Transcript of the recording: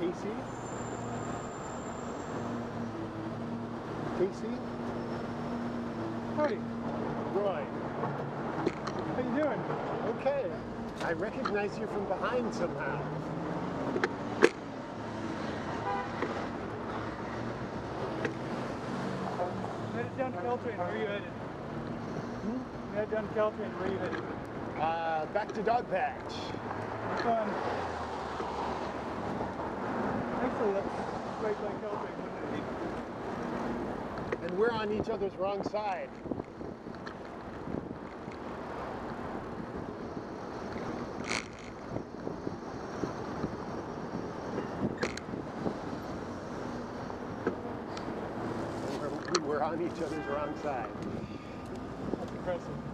Casey? Casey? Howdy. Roy. How you doing? Okay. I recognize you from behind somehow. I'm headed down to Caltrain. Where are you headed? I'm headed down to Caltrain. Where are you headed? Back to Dog Patch. Have fun. Actually, that's right by Caltrain, wouldn't it? And we're on each other's wrong side. We're on each other's wrong side. That's impressive.